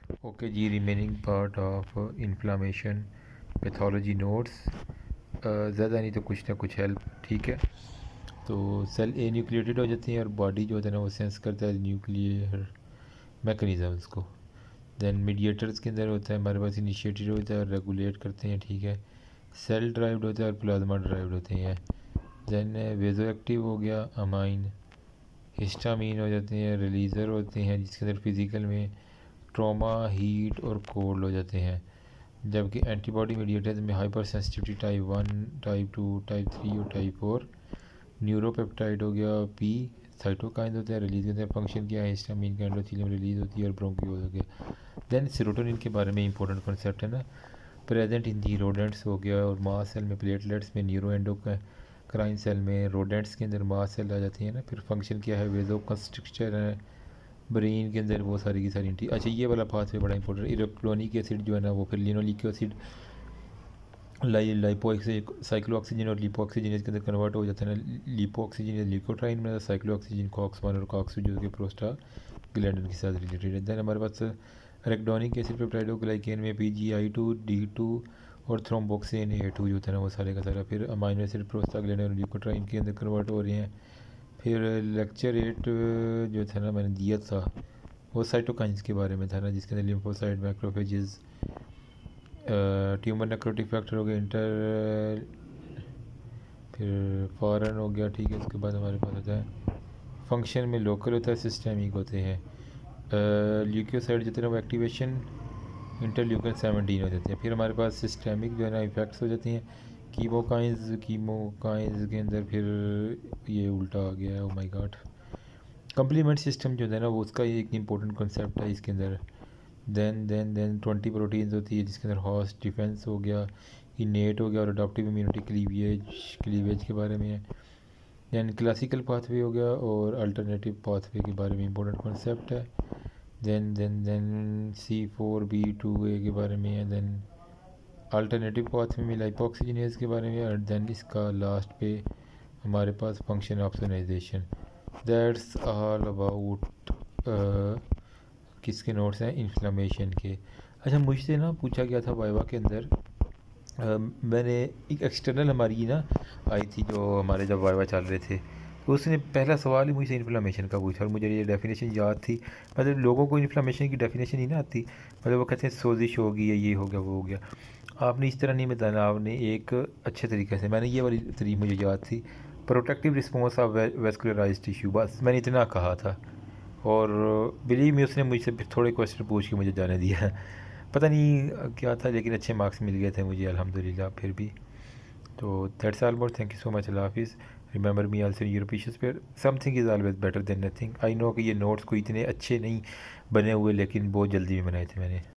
Okay जी, remaining part of inflammation pathology notes. ज़्यादा नहीं तो कुछ ना कुछ हेल्प। ठीक है, तो सेल ए न्यूक्लिएटेड हो जाती हैं और बॉडी जो होता है ना वो सेंस करता है न्यूक्लियर मैकेनिज़म्स को। देन मीडिएटर्स के अंदर होता है हमारे पास इनिशिएटेड होता है और रेगुलेट करते हैं। ठीक है, सेल ड्राइव्ड होता है और प्लाज्मा ड्राइव्ड होते हैं। देन वेजो एक्टिव हो गया अमाइन, हिस्टामीन हो जाते हैं, रिलीज़र होते हैं जिसके अंदर फिज़िकल में ट्रॉमा, हीट और कोल्ड हो जाते हैं। जबकि एंटीबॉडी मीडिएटर्स में hypersensitivity type 1, type 2, type 3 और टाइप 4। न्यूरोपेप्टाइड हो गया पी, साइटोकाइन होते हैं रिलीज होते हैं। फंक्शन क्या है, हिस्टामीन का एंडोथेलियम रिलीज होती है और ब्रोंकियोल हो गया। देन सेरोटोनिन के बारे में इंपॉर्टेंट कॉन्सेप्ट है ना, प्रेजेंट इन दी रोडेंट्स हो गया और मास सेल में, प्लेटलेट्स में, न्यूरो एंडोक्राइन सेल में, रोडेंट्स के अंदर मास सेल आ जाती है ना। फिर फंक्शन क्या है, वेजो कंस्ट्रक्चर है ब्रेन के अंदर, वो सारी की सारी। अच्छा, ये वाला पाथवे बड़ा इंपॉर्टेंट है। इलेक्ट्रॉनिक एसिड जो है ना वो फिर linoleic acid lipo cyclo oxygen और लिपो ऑक्सीजन इसके अंदर कन्वर्ट हो जाता है ना। लिपो ऑक्सीजन लिकोट्राइन में, साइक्लो ऑक्सीजन कॉक्स 1 और कॉक्स 2 जो कि प्रोस्टा ग्लैंडन के साथ रिलेटेड है। देन हमारे पास रेक्डोनिक एसिड पेप्टाइडोग्लाइकेन में PgI2D2 और थ्रोम्बोक्सेन A2 जो था ना वो सारे का सारा। फिर अमाइनो एसिड प्रोस्टाग्लैंडन और लिकोट्राइन के अंदर कन्वर्ट हो रहे हैं। फिर लेक्चर 8 जो था ना मैंने दिया था वो साइटोकाइंस के बारे में था ना, जिसके अंदर lymphocyte, macrophages, tumour necrotic factor हो गया, इंटर, फिर फॉरन हो गया। ठीक है, उसके बाद हमारे पास होता है फंक्शन में लोकल होता है, सिस्टेमिक होते हैं। ल्यूकोसाइड जो है वो एक्टिवेशन इंटरल्यूकन 17 हो जाते हैं। फिर हमारे पास सिस्टेमिक जो है ना इफेक्ट्स हो जाती हैं कीमोकाइंस के अंदर। फिर ये उल्टा आ गया है, oh my god. Complement system जो है ना वो उसका एक इंपॉर्टेंट कॉन्सेप्ट है इसके अंदर। देन 20 प्रोटीन्स होती है जिसके अंदर हॉस्ट डिफेंस हो गया, इनेट हो गया और अडॉप्टिव इम्यूनिटी, क्लीवेज के बारे में है। दैन क्लासिकल पाथवे हो गया और अल्टरनेटिव पाथवे के बारे में इंपॉर्टेंट कॉन्सेप्ट है। देन C4B2A के बारे में है। देन अल्टरनेटिव पाथवे में लाइपोक्सिजीनेज के बारे में। और देन इसका लास्ट पे हमारे पास function opsonization. That's all about किसके नोट्स हैं, इन्फ्लामेशन के। अच्छा, मुझसे ना पूछा गया था वाइवा के अंदर, मैंने एक एक्सटर्नल हमारी ना आई थी जो हमारे जब वाइवा चल रहे थे, तो उसने पहला सवाल ही मुझसे इन्फ्लामेशन का पूछा और मुझे ये डेफिनेशन याद थी। मतलब लोगों को इन्फ्लामेशन की डेफिनेशन ही ना आती, मतलब वो कहते हैं सोजिश होगी या ये हो गया वो हो गया। आपने इस तरह नहीं बताना, आपने एक अच्छे तरीके से, मैंने ये वाली तरीक मुझे याद थी, protective response of vascularize tissue, बस मैंने इतना कहा था। और बिलीव मी उसने मुझसे फिर थोड़े क्वेश्चन पूछ के मुझे जाने दिया। पता नहीं क्या था, लेकिन अच्छे मार्क्स मिल गए थे मुझे अल्हम्दुलिल्लाह फिर भी। तो that's all about, thank you so much, अल्लाह हाफिज़। Remember me also in your pieces pair, something is always better than nothing. I know कि ये नोट्स कोई इतने अच्छे नहीं बने हुए, लेकिन बहुत जल्दी में बनाए थे मैंने।